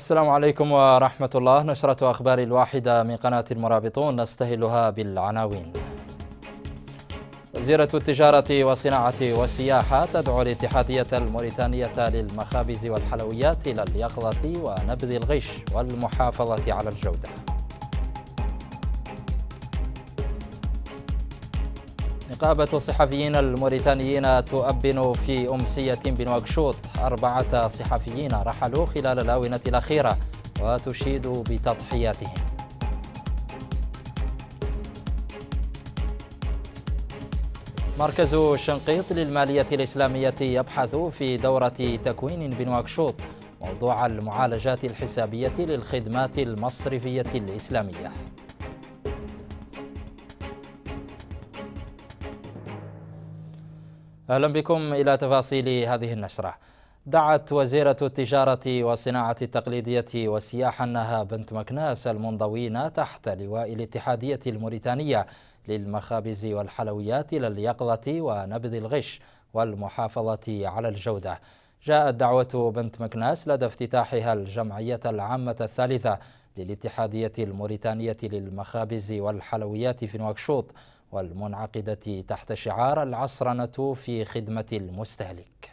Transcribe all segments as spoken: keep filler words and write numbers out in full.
السلام عليكم ورحمة الله. نشرة أخبار الواحدة من قناة المرابطون نستهلها بالعناوين. وزيرة التجارة والصناعة والسياحة تدعو الاتحادية الموريتانية للمخابز والحلويات إلى اليقظة ونبذ الغش والمحافظة على الجودة. نقابة الصحفيين الموريتانيين تؤبن في أمسية بنواكشوط أربعة صحفيين رحلوا خلال الآونة الأخيرة وتشيد بتضحياتهم. مركز شنقيط للمالية الإسلامية يبحث في دورة تكوين بنواكشوط موضوع المعالجات الحسابية للخدمات المصرفية الإسلامية. أهلا بكم إلى تفاصيل هذه النشرة. دعت وزيرة التجارة والصناعة التقليدية والسياحة نهى بنت مكناس المنضوين تحت لواء الاتحادية الموريتانية للمخابز والحلويات إلى اليقظة ونبذ الغش والمحافظة على الجودة. جاءت دعوة بنت مكناس لدى افتتاحها الجمعية العامة الثالثة للاتحادية الموريتانية للمخابز والحلويات في نواكشوط، والمنعقدة تحت شعار العصرنة في خدمة المستهلك.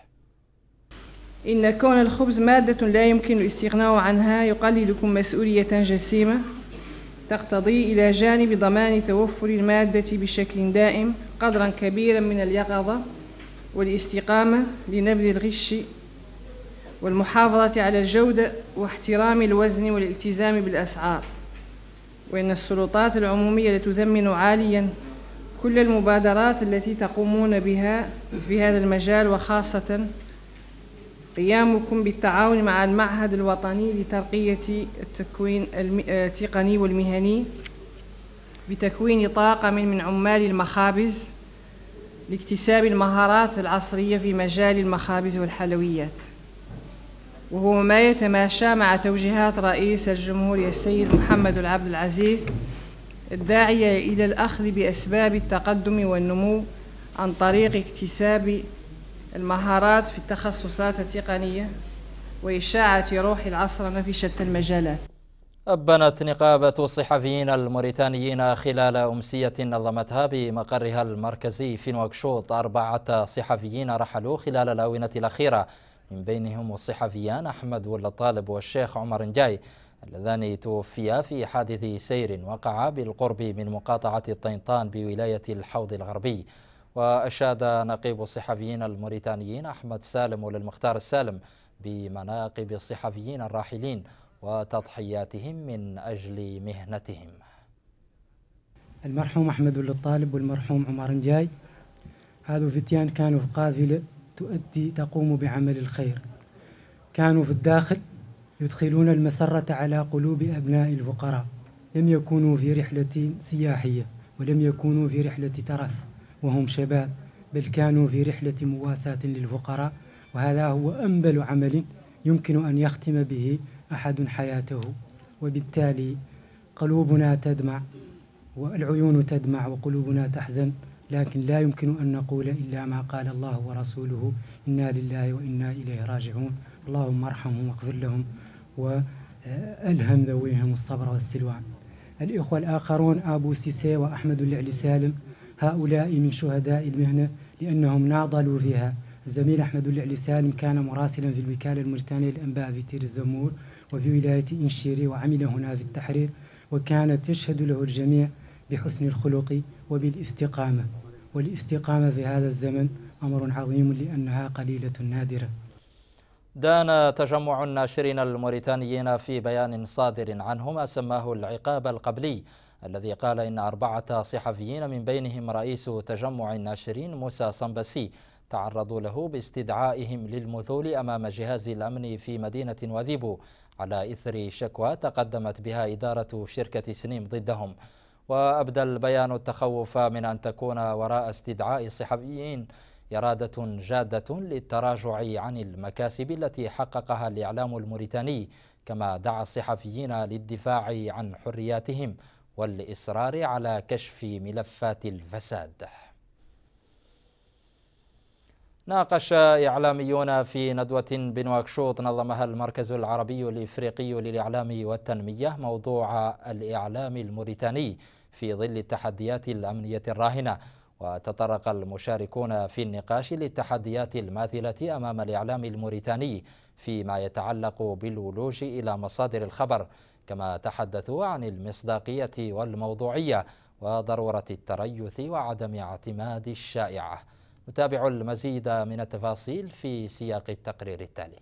إن كون الخبز مادة لا يمكن الاستغناء عنها يقللكم مسؤولية جسيمة تقتضي إلى جانب ضمان توفر المادة بشكل دائم قدرا كبيرا من اليقظة والاستقامة لنبذ الغش والمحافظة على الجودة واحترام الوزن والالتزام بالأسعار. وإن السلطات العمومية لتثمن عاليا كل المبادرات التي تقومون بها في هذا المجال، وخاصة قيامكم بالتعاون مع المعهد الوطني لترقية التكوين التقني والمهني بتكوين طاقم من عمال المخابز لاكتساب المهارات العصرية في مجال المخابز والحلويات، وهو ما يتماشى مع توجيهات رئيس الجمهورية السيد محمد العبد العزيز الداعية إلى الأخذ بأسباب التقدم والنمو عن طريق اكتساب المهارات في التخصصات التقنية وإشاعة روح العصرنة في شتى المجالات. أبنت نقابة الصحفيين الموريتانيين خلال أمسية نظمتها بمقرها المركزي في نواكشوط أربعة صحفيين رحلوا خلال الآونة الأخيرة، من بينهم الصحفيان أحمد ولا طالب والشيخ عمر نجاي اللذان توفيا في حادث سير وقع بالقرب من مقاطعة الطينطان بولاية الحوض الغربي. وأشاد نقيب الصحفيين الموريتانيين أحمد سالم وللمختار السالم بمناقب الصحفيين الراحلين وتضحياتهم من أجل مهنتهم. المرحوم أحمد ولا الطالب والمرحوم عمر نجاي هذو فتيان كانوا في قافلة تؤدي تقوم بعمل الخير، كانوا في الداخل يدخلون المسرة على قلوب أبناء الفقراء، لم يكونوا في رحلة سياحية ولم يكونوا في رحلة ترف وهم شباب، بل كانوا في رحلة مواساة للفقراء، وهذا هو أنبل عمل يمكن أن يختم به أحد حياته. وبالتالي قلوبنا تدمع والعيون تدمع وقلوبنا تحزن، لكن لا يمكن أن نقول إلا ما قال الله ورسوله: إنا لله وإنا إليه راجعون. اللهم ارحمهم واغفر لهم وألهم ذويهم الصبر والسلوان. الإخوة الآخرون أبو سيسي وأحمد العلي سالم هؤلاء من شهداء المهنة لأنهم ناضلوا فيها. الزميل أحمد العلي سالم كان مراسلا في الوكالة الموريتانية للأنباء في تير الزمور وفي ولاية إنشيري، وعمل هنا في التحرير، وكانت تشهد له الجميع بحسن الخلق وبالاستقامة، والاستقامة في هذا الزمن أمر عظيم لأنها قليلة نادرة. دان تجمع الناشرين الموريتانيين في بيان صادر عنه ما سماه العقاب القبلي، الذي قال إن أربعة صحفيين من بينهم رئيس تجمع الناشرين موسى صنبسي تعرضوا له باستدعائهم للمثول أمام جهاز الأمن في مدينة واذيبو على إثر شكوى تقدمت بها إدارة شركة سنيم ضدهم. وأبدى البيان التخوف من أن تكون وراء استدعاء الصحفيين إرادة جادة للتراجع عن المكاسب التي حققها الإعلام الموريتاني، كما دعا الصحفيين للدفاع عن حرياتهم والإصرار على كشف ملفات الفساد. ناقش إعلاميون في ندوة بنواكشوط نظمها المركز العربي الإفريقي للإعلام والتنمية موضوع الإعلام الموريتاني في ظل التحديات الأمنية الراهنة. وتطرق المشاركون في النقاش للتحديات الماثلة أمام الإعلام الموريتاني فيما يتعلق بالولوج إلى مصادر الخبر، كما تحدثوا عن المصداقية والموضوعية وضرورة التريث وعدم اعتماد الشائعة. نتابع المزيد من التفاصيل في سياق التقرير التالي.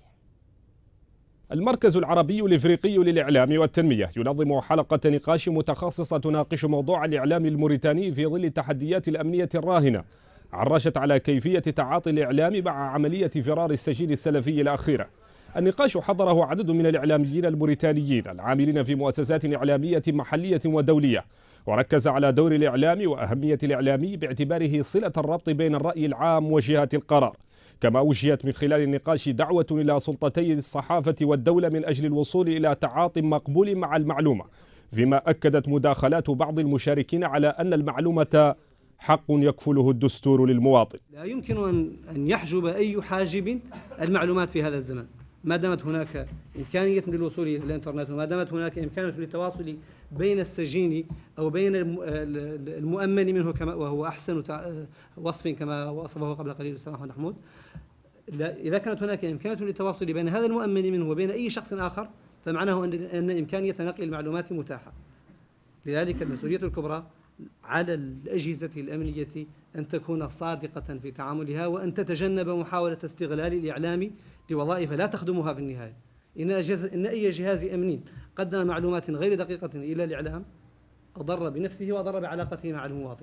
المركز العربي الإفريقي للإعلام والتنمية ينظم حلقة نقاش متخصصة تناقش موضوع الإعلام الموريتاني في ظل التحديات الأمنية الراهنة، عرشت على كيفية تعاطي الإعلام مع عملية فرار السجين السلفي الأخيرة. النقاش حضره عدد من الإعلاميين الموريتانيين العاملين في مؤسسات إعلامية محلية ودولية، وركز على دور الإعلام وأهمية الإعلام باعتباره صلة الربط بين الرأي العام وجهات القرار. كما وجهت من خلال النقاش دعوة إلى سلطتي الصحافة والدولة من أجل الوصول إلى تعاطي مقبول مع المعلومة، فيما أكدت مداخلات بعض المشاركين على أن المعلومة حق يكفله الدستور للمواطن. لا يمكن أن يحجب أي حاجب المعلومات في هذا الزمن، ما دامت هناك إمكانية للوصول إلى الإنترنت، وما دامت هناك إمكانية للتواصل بين السجين أو بين المؤمن منه كما وهو أحسن وصف كما وصفه قبل قليل الأستاذ محمد محمود. إذا كانت هناك إمكانية للتواصل بين هذا المؤمن منه وبين أي شخص آخر فمعناه أن إمكانية نقل المعلومات متاحة. لذلك المسؤولية الكبرى على الأجهزة الأمنية أن تكون صادقة في تعاملها، وأن تتجنب محاولة استغلال الإعلام لوظائف لا تخدمها في النهاية. إن, إن أي جهاز أمني قدم معلومات غير دقيقة إلى الإعلام أضر بنفسه وأضر بعلاقته مع المواطن.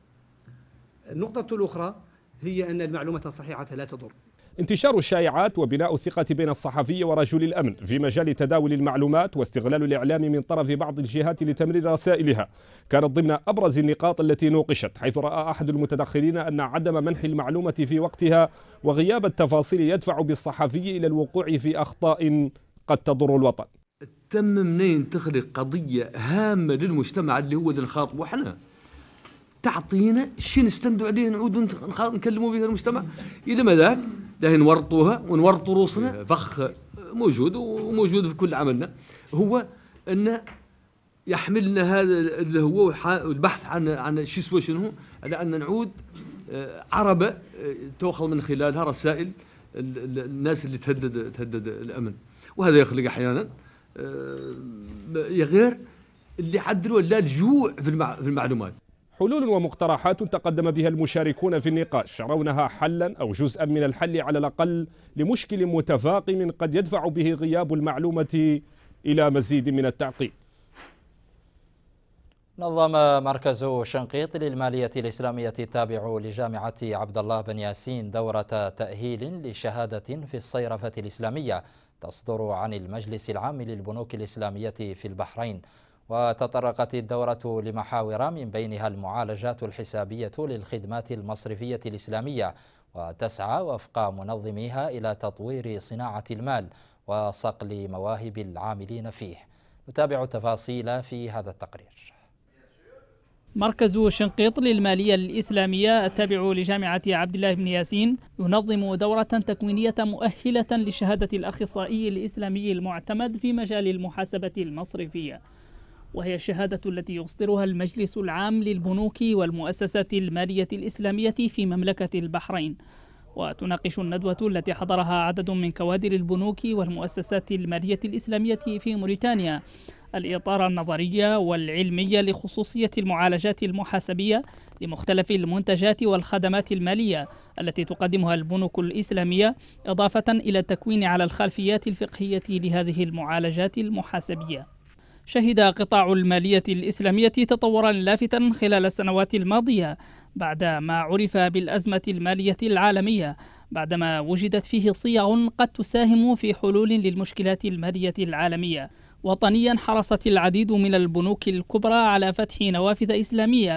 النقطة الأخرى هي أن المعلومة الصحيحة لا تضر. انتشار الشائعات وبناء الثقة بين الصحفي ورجل الأمن في مجال تداول المعلومات واستغلال الإعلام من طرف بعض الجهات لتمرير رسائلها كانت ضمن أبرز النقاط التي نوقشت، حيث رأى أحد المتدخلين أن عدم منح المعلومة في وقتها وغياب التفاصيل يدفع بالصحفي إلى الوقوع في أخطاء قد تضر الوطن. تم منين تخلق قضية هامة للمجتمع اللي هو اللي نخاطبه احنا، تعطينا شي نستندوا عليه نعود نكلموا به المجتمع، إلى مذاك ده نورطوها ونورطوا روسنا. فخ موجود وموجود في كل عملنا، هو أن يحملنا هذا اللي هو البحث عن عن شو اسمه شنو، على أن نعود عربة تأخذ من خلالها رسائل الناس اللي تهدد تهدد الأمن، وهذا يخلق أحيانا غير اللي عدلوا لا الجوع في المعلومات. حلول ومقترحات تقدم بها المشاركون في النقاش يرونها حلا أو جزءا من الحل على الأقل لمشكل متفاقم قد يدفع به غياب المعلومة إلى مزيد من التعقيد. نظم مركز شنقيط للمالية الإسلامية التابع لجامعة عبد الله بن ياسين دورة تأهيل لشهادة في الصيرفة الإسلامية تصدر عن المجلس العام للبنوك الإسلامية في البحرين. وتطرقت الدورة لمحاور من بينها المعالجات الحسابية للخدمات المصرفية الإسلامية، وتسعى وفق منظميها إلى تطوير صناعة المال وصقل مواهب العاملين فيه. نتابع التفاصيل في هذا التقرير. مركز شنقيط للمالية الإسلامية التابع لجامعة عبد الله بن ياسين ينظم دورة تكوينية مؤهلة لشهادة الأخصائي الإسلامي المعتمد في مجال المحاسبة المصرفية، وهي الشهادة التي يصدرها المجلس العام للبنوك والمؤسسات المالية الإسلامية في مملكة البحرين. وتناقش الندوة التي حضرها عدد من كوادر البنوك والمؤسسات المالية الإسلامية في موريتانيا الإطار النظري والعلمي لخصوصية المعالجات المحاسبية لمختلف المنتجات والخدمات المالية التي تقدمها البنوك الإسلامية، إضافة إلى التكوين على الخلفيات الفقهية لهذه المعالجات المحاسبية. شهد قطاع المالية الإسلامية تطورا لافتا خلال السنوات الماضية بعد ما عرف بالأزمة المالية العالمية، بعدما وجدت فيه صيغ قد تساهم في حلول للمشكلات المالية العالمية. وطنيا حرصت العديد من البنوك الكبرى على فتح نوافذ إسلامية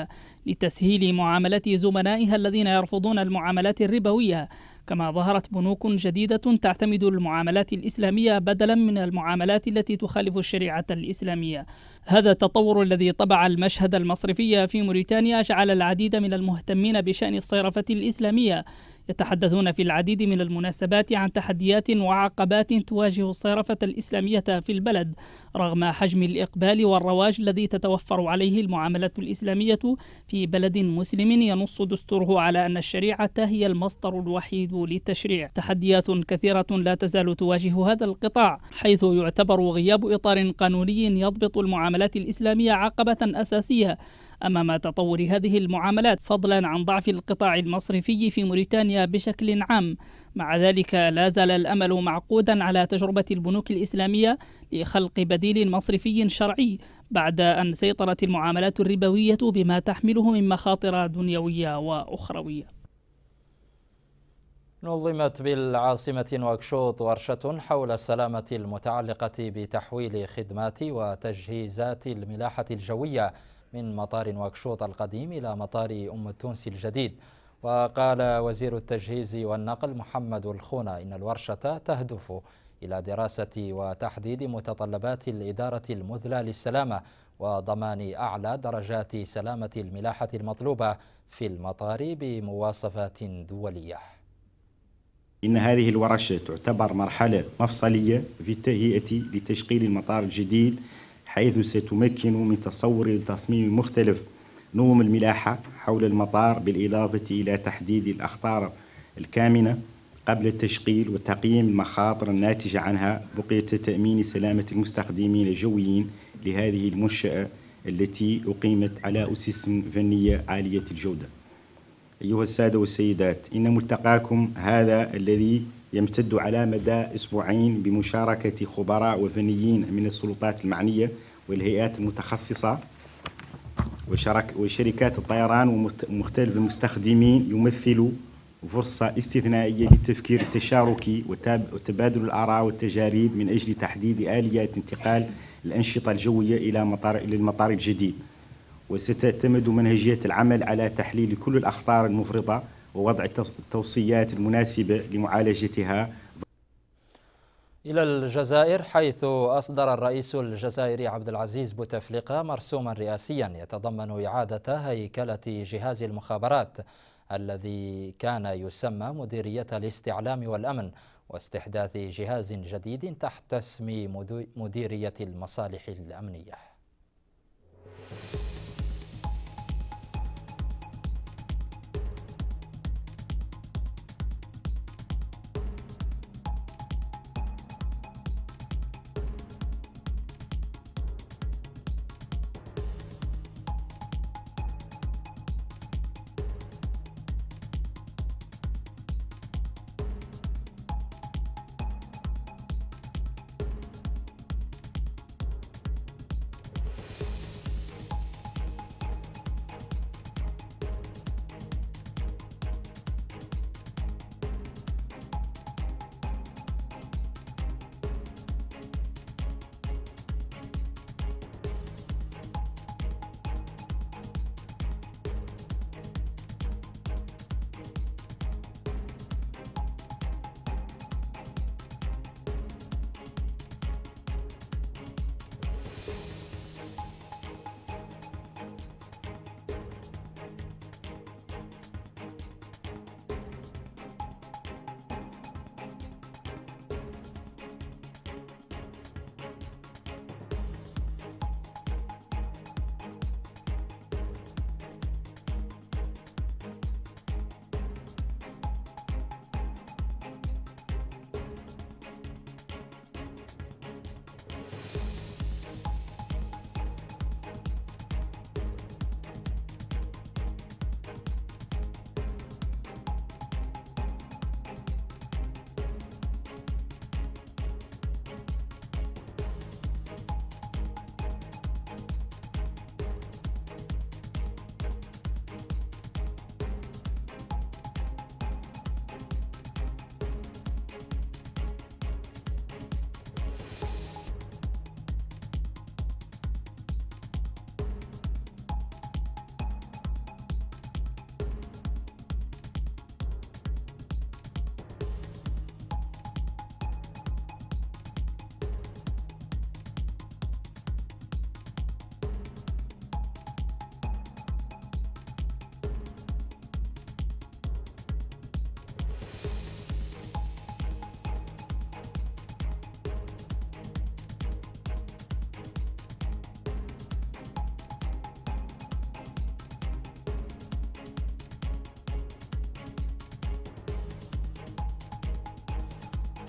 لتسهيل معاملة زملائها الذين يرفضون المعاملات الربوية، كما ظهرت بنوك جديدة تعتمد المعاملات الإسلامية بدلا من المعاملات التي تخالف الشريعة الإسلامية. هذا التطور الذي طبع المشهد المصرفي في موريتانيا جعل العديد من المهتمين بشأن الصرافة الإسلامية يتحدثون في العديد من المناسبات عن تحديات وعقبات تواجه الصرافة الإسلامية في البلد رغم حجم الإقبال والرواج الذي تتوفر عليه المعاملة الإسلامية في بلد مسلم ينص دستوره على أن الشريعة هي المصدر الوحيد للتشريع. تحديات كثيرة لا تزال تواجه هذا القطاع، حيث يعتبر غياب إطار قانوني يضبط المعاملات الإسلامية عقبة أساسية أمام تطور هذه المعاملات، فضلا عن ضعف القطاع المصرفي في موريتانيا بشكل عام. مع ذلك لا زال الأمل معقودا على تجربة البنوك الإسلامية لخلق بديل مصرفي شرعي بعد أن سيطرت المعاملات الربوية بما تحمله من مخاطر دنيوية وأخروية. نظمت بالعاصمة نواكشوط ورشة حول السلامة المتعلقة بتحويل خدمات وتجهيزات الملاحة الجوية من مطار نواكشوط القديم إلى مطار أم التونس الجديد. وقال وزير التجهيز والنقل محمد الخونة إن الورشة تهدف إلى دراسة وتحديد متطلبات الإدارة المثلى للسلامة وضمان أعلى درجات سلامة الملاحة المطلوبة في المطار بمواصفات دولية. إن هذه الورشة تعتبر مرحلة مفصلية في التهيئة لتشغيل المطار الجديد، حيث ستمكن من تصور التصميم مختلف نظم الملاحة حول المطار، بالإضافة إلى تحديد الأخطار الكامنة قبل التشغيل وتقييم المخاطر الناتجة عنها، بقية تأمين سلامة المستخدمين الجويين لهذه المنشأة التي أقيمت على أسس فنية عالية الجودة. أيها السادة والسيدات، إن ملتقاكم هذا الذي يمتد على مدى أسبوعين بمشاركة خبراء وفنيين من السلطات المعنية والهيئات المتخصصة وشركات الطيران ومختلف المستخدمين يمثل فرصة استثنائية للتفكير التشاركي وتبادل الآراء والتجارب من أجل تحديد آليات انتقال الأنشطة الجوية إلى مطار إلى المطار الجديد. وستعتمد منهجية العمل على تحليل كل الأخطار المفرطة ووضع التوصيات المناسبة لمعالجتها. إلى الجزائر، حيث أصدر الرئيس الجزائري عبد العزيز بوتفليقة مرسوما رئاسيا يتضمن إعادة هيكلة جهاز المخابرات الذي كان يسمى مديرية الاستعلام والأمن، واستحداث جهاز جديد تحت اسم مديرية المصالح الأمنية.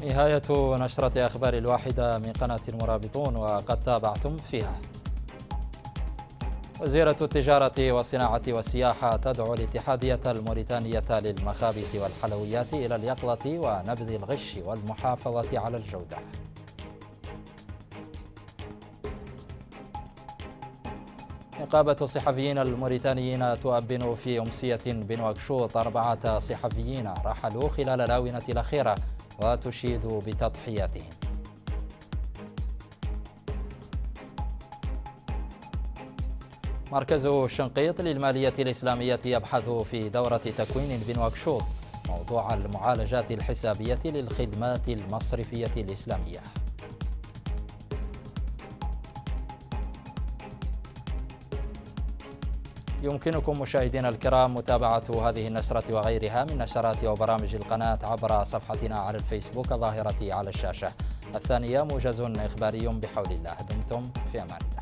نهاية نشرة أخبار الواحدة من قناة المرابطون، وقد تابعتم فيها: وزيرة التجارة والصناعة والسياحة تدعو الاتحادية الموريتانية للمخابز والحلويات إلى اليقظة ونبذ الغش والمحافظة على الجودة. نقابة الصحفيين الموريتانيين تؤبن في أمسية بنواكشوط أربعة صحفيين رحلوا خلال الآونة الأخيرة وتشيد بتضحياتهم. مركز شنقيط للمالية الإسلامية يبحث في دورة تكوين بنواكشوط موضوع المعالجات الحسابية للخدمات المصرفية الإسلامية. يمكنكم مشاهدينا الكرام متابعة هذه النشرة وغيرها من نشرات وبرامج القناة عبر صفحتنا على الفيسبوك الظاهرة على الشاشة. الثانية موجز إخباري بحول الله. دمتم في أمان.